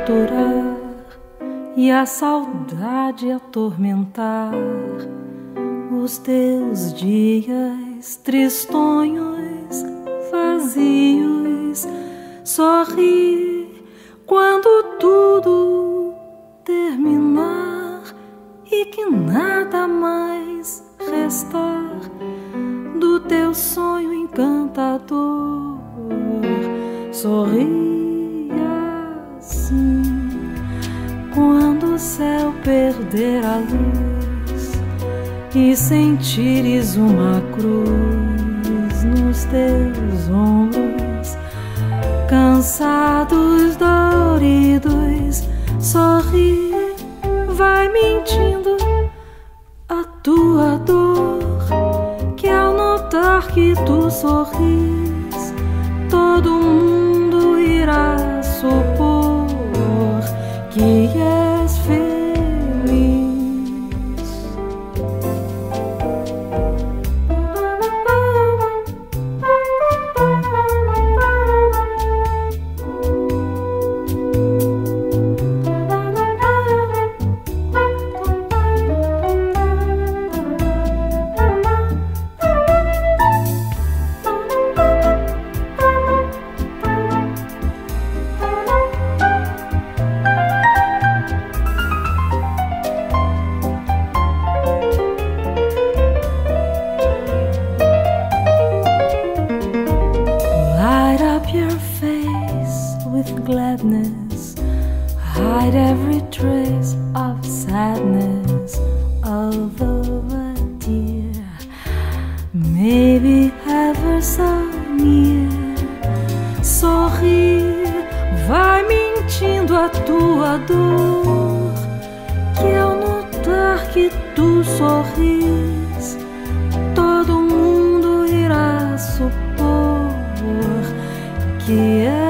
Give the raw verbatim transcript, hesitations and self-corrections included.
torturar e a saudade atormentar os teus dias tristonhos, vazios. Sorri quando tudo terminar e que nada mais restar do teu sonho encantador. Sorri assim quando o céu perder a luz e sentires uma cruz nos teus ombros, cansados, doloridos. Sorri, vai mentindo a tua dor, que ao notar que tu sorris, todo mundo irá supor que és feliz. Gladness, hide every trace of sadness, although a tear maybe ever so near. Sorri, vai mentindo a tua dor, que ao notar que tu sorris, todo mundo irá supor que é